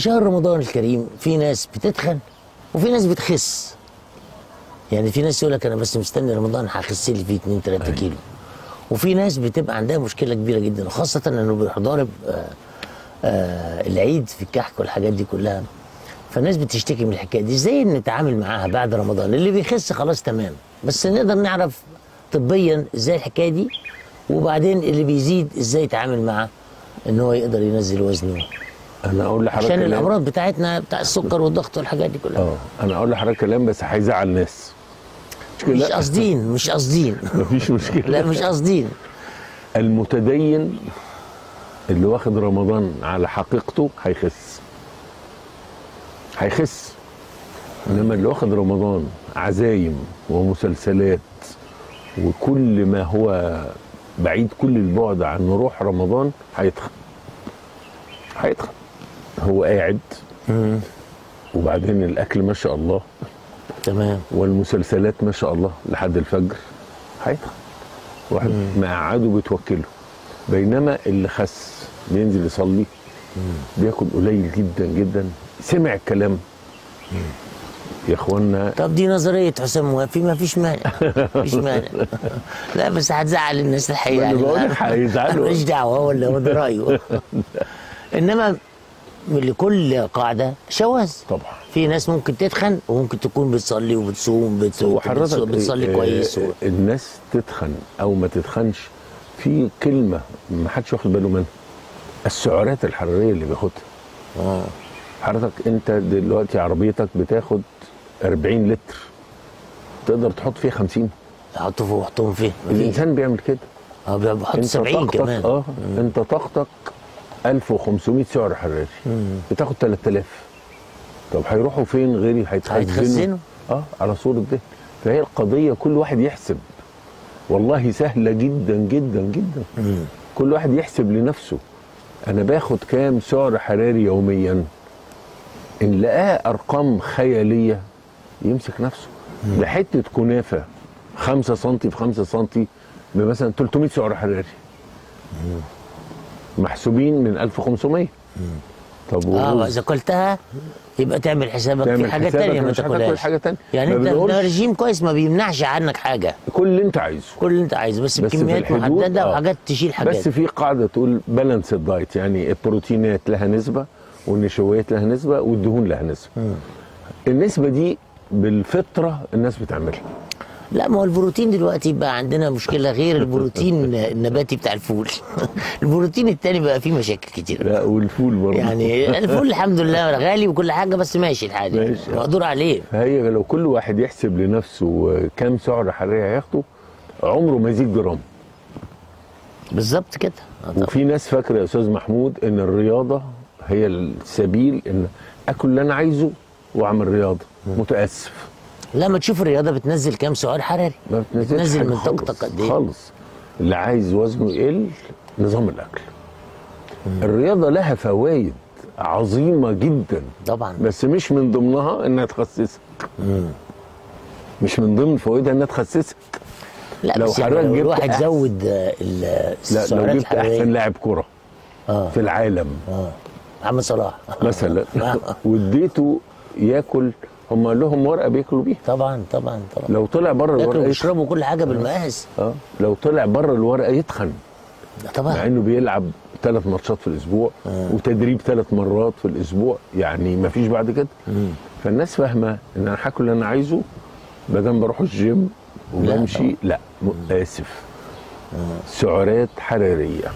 شهر رمضان الكريم في ناس بتتخن وفي ناس بتخس. يعني في ناس يقول لك انا بس مستني رمضان هخس لي فيه 2 3 كيلو. وفي ناس بتبقى عندها مشكله كبيره جدا، وخاصه انه بيحضر العيد في الكحك والحاجات دي كلها. فالناس بتشتكي من الحكايه دي، ازاي نتعامل معاها بعد رمضان؟ اللي بيخس خلاص تمام، بس نقدر نعرف طبيا ازاي الحكايه دي، وبعدين اللي بيزيد ازاي يتعامل معاه ان هو يقدر ينزل وزنه. انا اقول لحضرتك عشان الامراض بتاعتنا بتاع السكر والضغط والحاجات دي كلها. انا اقول لحضرتك كلام بس هيزعل ناس. مش قاصدين مش قاصدين مفيش مشكله. لا مش قاصدين. المتدين اللي واخد رمضان على حقيقته هيخس. انما اللي واخد رمضان عزايم ومسلسلات وكل ما هو بعيد كل البعد عن روح رمضان هيتخن. هو قاعد وبعدين الاكل ما شاء الله تمام والمسلسلات ما شاء الله لحد الفجر، هيتخن. واحد مقعده بتوكله. بينما اللي خس بينزل يصلي، بياكل قليل جدا جدا، سمع الكلام. يا اخوانا طب دي نظريه حسام موافي، ما فيش مانع. مفيش مانع. لا بس هتزعل الناس الحقيقه. يعني بقول لك هيزعلوا، ماليش دعوه، ولا هو ده رايه. انما لكل قاعده شواذ. طبعا في ناس ممكن تتخن وممكن تكون بتصلي وبتصوم بتصلي كويس الناس تتخن او ما تتخنش، في كلمه ما حدش واخد باله منها، السعرات الحراريه اللي بياخدها. حضرتك انت دلوقتي عربيتك بتاخد 40 لتر، تقدر تحط فيها 50. حطهم فين؟ الانسان بيعمل كده. بيحط 70 كمان. انت طاقتك 1500 سعر حراري، بتاخد 3000. طب هيروحوا فين غيري؟ هيتخزنوا على صورة ده. فهي القضية كل واحد يحسب، والله سهلة جدا جدا جدا. كل واحد يحسب لنفسه انا باخد كام سعر حراري يوميا. ان لقاه ارقام خيالية يمسك نفسه. ده حتة كنافة 5 سم في 5 سم بمثلا 300 سعر حراري، محسوبين من 1500. طب اذا قلتها يبقى تعمل حسابك في حاجه ثانيه ما تاكلهاش. حاجه ثانيه. يعني انت ده رجيم كويس ما بيمنعش عنك حاجه، كل اللي انت عايزه، بس بكميات محدده وحاجات تشيل حاجات. بس في قاعده تقول بالانس الدايت، يعني البروتينات لها نسبه والنشويات لها نسبه والدهون لها نسبه. النسبه دي بالفطره الناس بتعملها. لا ما هو البروتين دلوقتي بقى عندنا مشكله غير البروتين النباتي بتاع الفول. البروتين التاني بقى فيه مشاكل كتير. لا والفول برضه يعني الفول الحمد لله غالي وكل حاجه، بس ماشي الحال مقدور عليه. فهي لو كل واحد يحسب لنفسه كام سعر حراري هياخده عمره ما يزيد جرام. بالظبط كده. وفي ناس فاكره يا استاذ محمود ان الرياضه هي السبيل، ان اكل اللي انا عايزه واعمل رياضه. متاسف. لا ما تشوف الرياضه بتنزل كام سعر حراري، ما بتنزل من طاقتك قد ايه خالص. اللي عايز وزنه يقل نظام الاكل. الرياضه لها فوائد عظيمه جدا طبعا، بس مش من ضمنها انها تخسسك. مش من ضمن فوائدها انها تخسسك. لا لو حضرتك يعني الواحد زود السعرات الحراريه، لو جبت احسن لاعب كره في العالم محمد صلاح مثلا واديته ياكل، هم لهم ورقه بياكلوا بيها. طبعا. لو طلع بره الورقه يشربوا كل حاجه بالمقاس. لو طلع بره الورقه يتخن طبعا، مع انه بيلعب 3 ماتشات في الاسبوع وتدريب 3 مرات في الاسبوع، يعني ما فيش بعد كده. فالناس فاهمه ان انا هاكل اللي انا عايزه ما دام بروح الجيم وبمشي. لا اسف، سعرات حراريه